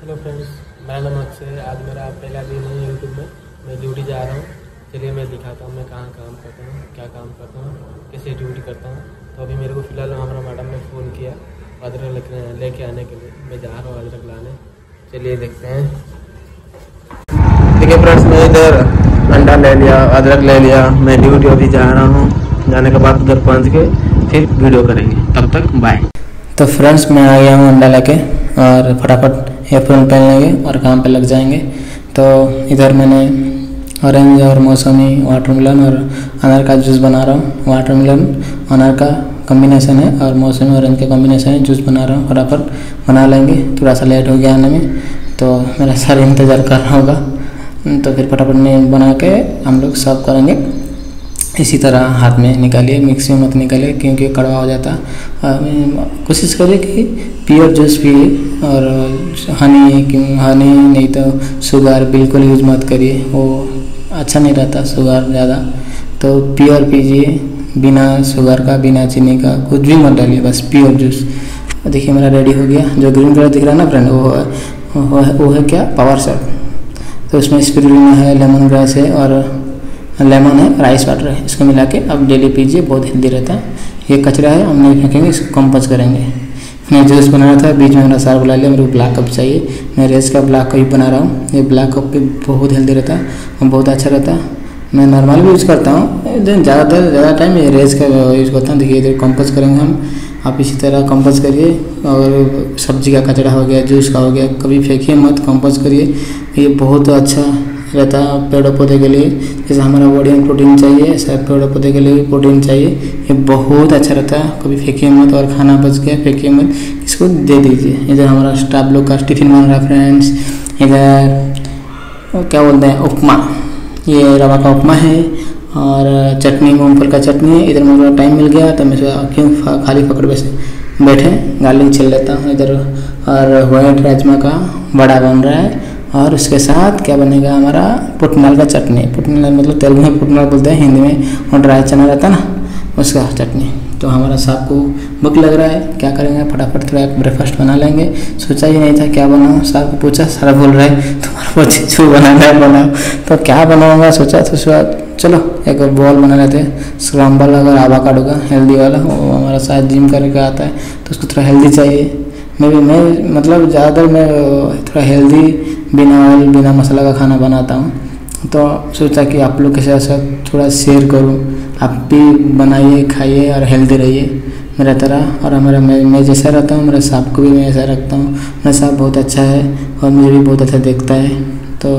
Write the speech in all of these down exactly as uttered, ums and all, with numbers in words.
Hello friends, मेरा नाम अक्षय है। आज मेरा पहला दिन है यूट्यूब में। मैं ड्यूटी जा रहा हूँ। चलिए मैं दिखाता हूँ मैं कहाँ काम करता हूँ, क्या काम करता हूँ, कैसे ड्यूटी करता हूँ। तो अभी मेरे को फ़िलहाल हमारा मैडम ने फ़ोन किया अदरक लेके लेके आने के लिए। मैं जा रहा हूँ अदरक लाने। चलिए देखते हैं। देखिए फ्रेंड्स, मैं इधर अंडा ले लिया, अदरक ले लिया। मैं ड्यूटी अभी जा रहा हूँ। जाने के बाद उधर पहुँच के फिर वीडियो करेंगे। तब तक बाय। तो फ्रेंड्स, मैं आ गया हूँ अंडा लेके और फटाफट एयरफोन पहन लेंगे और काम पे लग जाएंगे। तो इधर मैंने ऑरेंज और मौसमी वाटरमेलन और अनार का जूस बना रहा हूँ। वाटरमेलन अनार का कॉम्बिनेशन है और मौसमी ऑरेंज का कॉम्बिनेशन है। जूस बना रहा हूँ, फटाफट बना लेंगे। थोड़ा सा लेट हो गया आने में, तो मेरा सर इंतज़ार कर रहा होगा। तो फिर फटाफट में बना के हम लोग सर्व करेंगे। इसी तरह हाथ में निकालिए, मिक्सी में मत निकालिए क्योंकि कड़वा हो जाता। कोशिश करिए कि प्योर जूस पिए और हनी हनी नहीं तो शुगर बिल्कुल यूज़ मत करिए, वो अच्छा नहीं रहता शुगर ज़्यादा। तो प्योर पीजिए, बिना शुगर का, बिना चीनी का, कुछ भी मत डालिए, बस प्योर जूस। देखिए मेरा रेडी हो गया। जो ग्रीन कलर दिख रहा है ना फ्रेंड, वो है वो है, वो है क्या, पावर शॉट। तो उसमें स्पिरुलिना है, लेमन ग्रास है और लेमन है, राइस वाटर है। इसको मिला के अब डेली पीजिए, बहुत हेल्दी रहता है। ये कचरा है, हम नहीं फेंकेंगे, इसको कंपोस्ट करेंगे। मैं जूस बना रहा था, बीच में मेरा सार बुला लिया। मेरे को ब्लैक कप चाहिए। मैं रेस का ब्लैक कप ही बना रहा हूँ। ये ब्लैक कप भी बहुत हेल्दी रहता है और बहुत अच्छा रहता है। मैं नॉर्मल भी यूज़ करता हूँ, ज़्यादातर ज़्यादा टाइम ये रेस का यूज़ करता हूँ। देखिए इधर कंपोस्ट करेंगे हम। आप इसी तरह कंपोस्ट करिए। और सब्जी का कचरा हो गया, जूस का हो गया, कभी फेंकिए मत, कंपोस्ट करिए। ये बहुत अच्छा रहता है पेड़ों पौधे के लिए। जैसे हमारा बॉडी में प्रोटीन चाहिए, ऐसा पेड़ों पौधे के लिए भी प्रोटीन चाहिए। ये बहुत अच्छा रहता है। कभी फेंकिए मत, और खाना बच गया फेंकिए मत, इसको दे दीजिए। इधर हमारा स्टाफ लोग का टिफिन बन रहा है फ्रेंड्स। इधर क्या बोलते हैं, उपमा, ये रवा का उपमा है और चटनी, मूंगफल का चटनी है। इधर मुझे टाइम मिल गया तो मैं क्यों खाली पकड़ वैसे बैठे गार्लिक छिल लेता हूँ इधर। और वाइट राजमा का बड़ा बन रहा है और उसके साथ क्या बनेगा, हमारा पुटनाल का चटनी। पुटनाल मतलब तेलुगु में पुटनाल बोलते हैं, हिंदी में और ड्राई चना रहता है ना, उसका चटनी। तो हमारा साहब को भूख लग रहा है, क्या करेंगे, फटाफट थोड़ा ब्रेकफास्ट बना लेंगे। सोचा ही नहीं था क्या बनाऊँ। साहब को पूछा, सारा बोल रहा है तुम्हारा बच्चे जो बनाना है बनाओ। तो क्या बनाऊँगा सोचा, तो उसके बाद चलो एक बॉल बना लेते हैं, स्क्रैम्बल अगर आवाकाडो का हेल्दी वाला। वो हमारा साथ जिम करके आता है तो उसको थोड़ा हेल्दी चाहिए। मैं भी मैं मतलब ज़्यादातर मैं थोड़ा हेल्दी, बिना ऑयल बिना मसाला का खाना बनाता हूँ। तो सोचा कि आप लोग के साथ थोड़ा शेयर करूँ। आप भी बनाइए, खाइए और हेल्दी रहिए मेरा तरह। और हमारा मैं मैं जैसा रहता हूँ, मेरे साहब को भी मैं ऐसा रखता हूँ। मेरा साहब बहुत अच्छा है और मुझे भी बहुत अच्छा देखता है। तो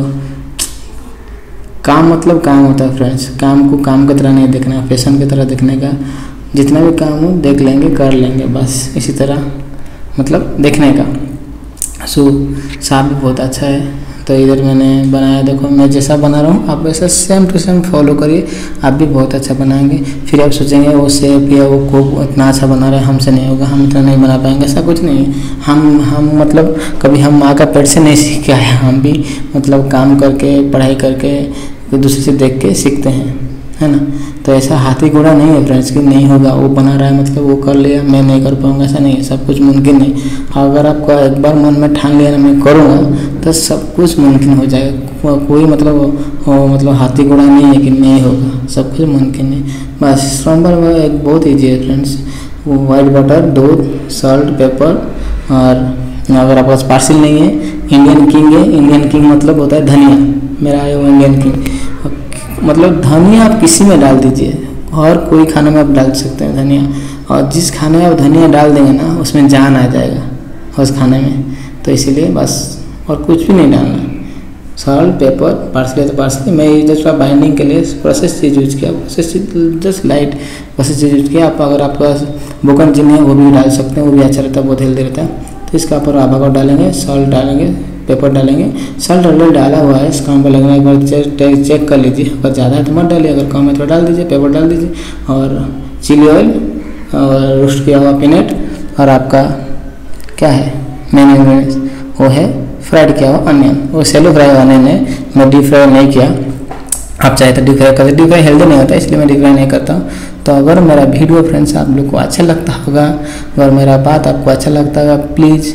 काम मतलब काम होता है फ्रेंड्स। काम को काम की तरह नहीं देखना, फैशन की तरह देखने का। जितना भी काम हो देख लेंगे, कर लेंगे, बस इसी तरह मतलब देखने का। सो साहब भी बहुत अच्छा है। तो इधर मैंने बनाया, देखो मैं जैसा बना रहा हूँ आप वैसा सेम टू सेम फॉलो करिए, आप भी बहुत अच्छा बनाएंगे। फिर आप सोचेंगे वो शेफ या वो कुक इतना अच्छा बना रहे हैं, हमसे नहीं होगा, हम इतना नहीं बना पाएंगे। ऐसा कुछ नहीं है। हम हम मतलब कभी हम माँ का पेट से नहीं सीख के आए। हम भी मतलब काम करके, पढ़ाई करके, दूसरे से देख के सीखते हैं, है ना। तो ऐसा हाथी घोड़ा नहीं है फ्रेंड्स कि नहीं होगा, वो बना रहा है मतलब वो कर लिया, मैं नहीं कर पाऊँगा, ऐसा नहीं है। सब कुछ मुमकिन है। अगर आपका एक बार मन में ठान लिया ना मैं करूँगा, तो सब कुछ मुमकिन हो जाएगा। कोई मतलब वो मतलब हाथी घोड़ा नहीं है कि नहीं होगा, सब कुछ मुमकिन है। बस स्क्रैम्बल एक बहुत ईजी है फ्रेंड्स। वो वाइट बटर, दूध, सॉल्ट, पेपर। और अगर आपके पास पार्सल नहीं है, इंडियन किंग है। इंडियन किंग मतलब होता है धनिया। मेरा है वो इंडियन किंग, मतलब धनिया आप किसी में डाल दीजिए, और कोई खाने में आप डाल सकते हैं धनिया। और जिस खाने में आप धनिया डाल देंगे ना, उसमें जान आ जाएगा उस खाने में। तो इसीलिए बस, और कुछ भी नहीं डालना। सॉल्ट, पेपर, पार्सली है तो पार्सली। मैं जस्ट बाइंडिंग के लिए प्रोसेस चीज़ यूज किया, process just light process cheese use किया। आप अगर आपके पास बोकन चिनी है वो भी डाल सकते हैं, वो भी अच्छा रहता है, बहुत हेल्दी रहता है। तो इसका ऊपर आवाकाडो डालेंगे, सॉल्ट डालेंगे, पेपर डालेंगे। सॉल्ट ऑलरेडी डाला हुआ है, इस काम पर लगना एक बार चेक चेक कर लीजिए। अगर ज़्यादा है तो मत डालिए, अगर कम है तो डाल दीजिए, पेपर डाल दीजिए। और चिली ऑयल और रोस्ट किया हुआ पीनट, और आपका क्या है मेन इंग्रेडिएंट्स, वो है फ्राइड किया हुआ अनियन। वो सेलो फ्राई अनियन है, मैं डीप फ्राई नहीं किया। आप चाहे तो डीप फ्राई कर, डीप फ्राई हेल्दी नहीं होता इसलिए मैं डीप फ्राई नहीं करता हूँ। तो अगर मेरा वीडियो फ्रेंड्स आप लोग को अच्छा लगता होगा, अगर मेरा बात आपको अच्छा लगता होगा, प्लीज़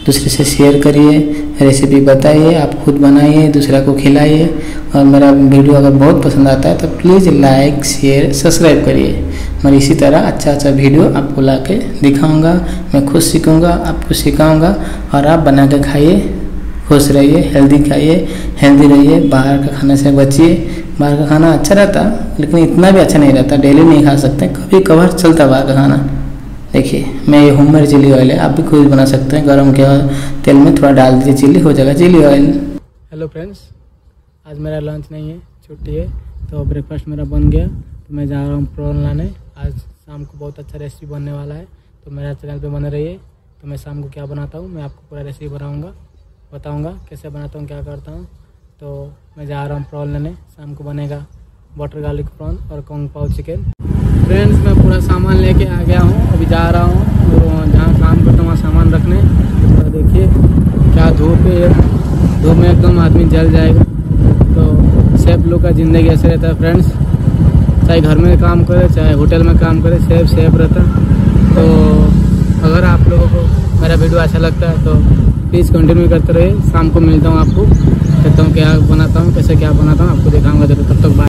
दूसरे से शेयर करिए, रेसिपी बताइए, आप खुद बनाइए, दूसरा को खिलाइए। और मेरा वीडियो अगर बहुत पसंद आता है तो प्लीज़ लाइक शेयर सब्सक्राइब करिए। मैं इसी तरह अच्छा अच्छा वीडियो आपको ला के दिखाऊँगा। मैं खुद सीखूँगा, आपको सिखाऊँगा और आप बना के खाइए, खुश रहिए, हेल्दी खाइए, हेल्दी रहिए। बाहर का खाने से बचिए। बाहर का खाना अच्छा रहता लेकिन इतना भी अच्छा नहीं रहता, डेली नहीं खा सकते, कभी कभार चलता बाहर का खाना। देखिए मैं ये होममेड चिली ऑयल है, आप भी खुद बना सकते हैं। गरम के तेल में थोड़ा डाल दीजिए चिली, हो जाएगा चिली ऑयल। हेलो फ्रेंड्स, आज मेरा लंच नहीं है, छुट्टी है, तो ब्रेकफास्ट मेरा बन गया। तो मैं जा रहा हूँ प्रॉन लाने। आज शाम को बहुत अच्छा रेसिपी बनने वाला है, तो मेरा चैनल पे बने रहिए। तो मैं शाम को क्या बनाता हूँ मैं आपको पूरा रेसिपी बनाऊँगा, बताऊँगा कैसे बनाता हूँ, क्या करता हूँ। तो मैं जा रहा हूँ प्रॉन लेने। शाम को बनेगा बटर गार्लिक प्रॉन और कॉन्ग पाव चिकन। फ्रेंड्स मैं पूरा सामान लेके आ गया हूँ, अभी जा रहा हूँ और जहाँ काम करता हूँ वहाँ सामान रखने। तो देखिए क्या धूप है, धूप में एकदम आदमी जल जाएगा। तो सेफ लोग का ज़िंदगी ऐसे रहता है फ्रेंड्स, चाहे घर में काम करे चाहे होटल में काम करे, सेफ सेफ रहता। तो अगर आप लोगों को मेरा वीडियो अच्छा लगता है तो प्लीज़ कंटिन्यू करते रहिए। शाम को मिलता हूँ आपको, कहता हूँ क्या बनाता हूँ, कैसे क्या बनाता हूँ, आपको दिखाऊंगा जरूर। तब तक बाय।